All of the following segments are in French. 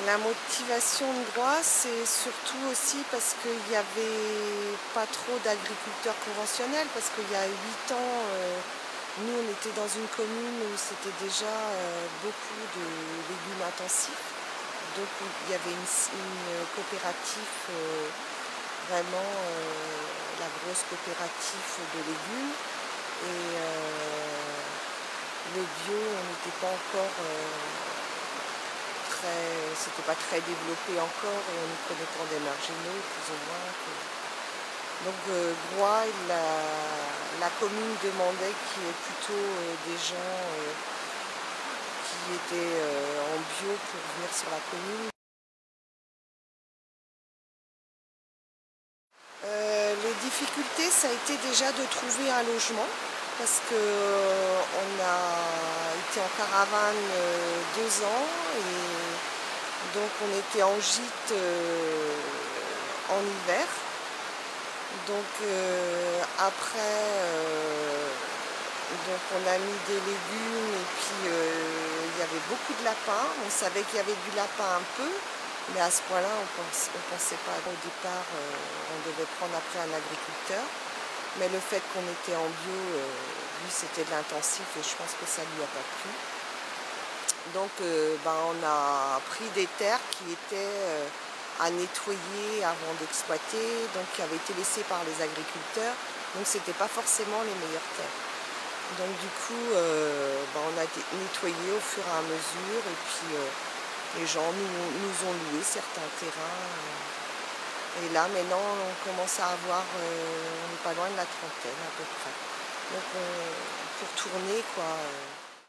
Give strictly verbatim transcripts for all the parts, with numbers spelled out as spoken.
La motivation de Groix, c'est surtout aussi parce qu'il n'y avait pas trop d'agriculteurs conventionnels, parce qu'il y a huit ans, euh, nous on était dans une commune où c'était déjà euh, beaucoup de légumes intensifs. Donc il y avait une, une coopérative, euh, vraiment euh, la grosse coopérative de légumes. Et euh, le bio, on n'était pas encore... Euh, C'était pas très développé encore et on nous prenait pour des marginaux, plus ou moins. Donc euh, Groix, la, la commune demandait qu'il y ait plutôt euh, des gens euh, qui étaient euh, en bio pour venir sur la commune. Euh, les difficultés, ça a été déjà de trouver un logement, parce qu'on euh, a été en caravane euh, deux ans et donc on était en gîte euh, en hiver. Donc euh, après, euh, donc on a mis des légumes et puis euh, il y avait beaucoup de lapins. On savait qu'il y avait du lapin un peu, mais à ce point-là, on pense, ne pensait pas. Au départ, euh, on devait prendre après un agriculteur. Mais le fait qu'on était en bio, euh, lui c'était de l'intensif et je pense que ça lui a pas plu. Donc euh, ben, on a pris des terres qui étaient euh, à nettoyer avant d'exploiter, donc qui avaient été laissées par les agriculteurs. Donc c'était pas forcément les meilleures terres. Donc du coup, euh, ben, on a nettoyé au fur et à mesure et puis euh, les gens nous, nous ont loué certains terrains. Euh, et là maintenant on commence à avoir, euh, on n'est pas loin de la trentaine à peu près. Donc on, pour tourner quoi. Euh,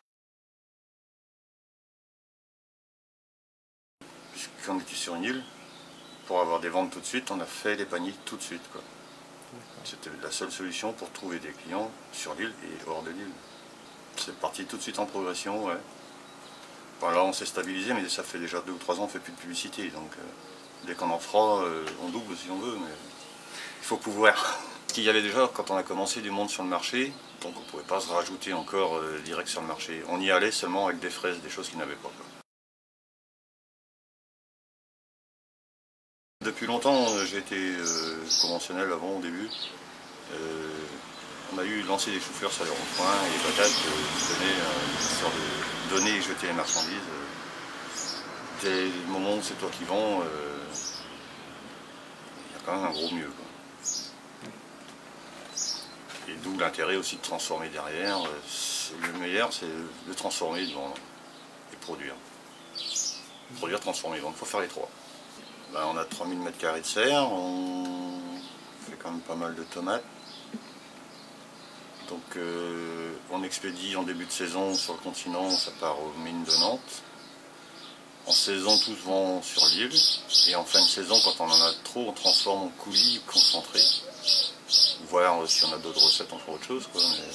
Quand on était sur une île, pour avoir des ventes tout de suite, on a fait les paniers tout de suite. C'était la seule solution pour trouver des clients sur l'île et hors de l'île. C'est parti tout de suite en progression, ouais. Bon, là on s'est stabilisé, mais ça fait déjà deux ou trois ans qu'on ne fait plus de publicité. Donc euh, dès qu'on en fera, euh, on double si on veut, mais il faut pouvoir. Parce qu'il y avait déjà, quand on a commencé, du monde sur le marché, donc on ne pouvait pas se rajouter encore euh, direct sur le marché. On y allait seulement avec des fraises, des choses qu'ils n'avaient pas. Quoi. Depuis longtemps, j'ai été euh, conventionnel avant, au début. Euh, on a eu lancé des choux-fleurs sur les ronds-points et les patates euh, qui donnaient euh, une sorte de donner et jeter les marchandises. Euh, dès le moment où c'est toi qui vends, euh, il y a quand même un gros mieux. Quoi. Et d'où l'intérêt aussi de transformer derrière. Le meilleur, c'est de transformer, de vendre et produire. Produire, transformer, vendre. Il faut faire les trois. Ben, on a trois mille mètres carrés de serre, on fait quand même pas mal de tomates. Donc euh, on expédie en début de saison sur le continent, ça part aux mines de Nantes. En saison, tout se vend sur l'île. Et en fin de saison, quand on en a trop, on transforme en coulis concentré. Voir si on a d'autres recettes, on fera autre chose. Quoi, mais...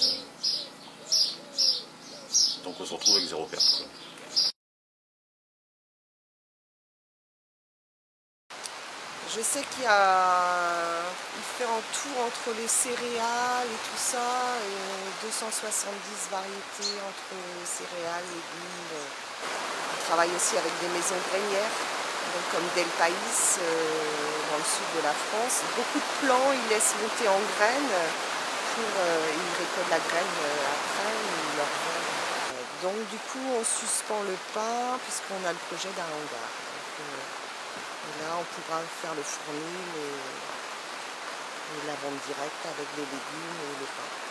Donc on se retrouve avec zéro perte. Quoi. Je sais qu'il y a, il fait en tout entre les céréales et tout ça, et deux cent soixante-dix variétés entre céréales, légumes. On travaille aussi avec des maisons grainières, donc comme Deltaïs, euh, dans le sud de la France. Beaucoup de plants, ils laissent monter en graines, pour, euh, ils récoltent la graine euh, après, ils leur vendent. Donc du coup, on suspend le pain puisqu'on a le projet d'un hangar. Donc, euh, Et là, on pourra faire le fournil et, et la vente directe avec les légumes et le pain.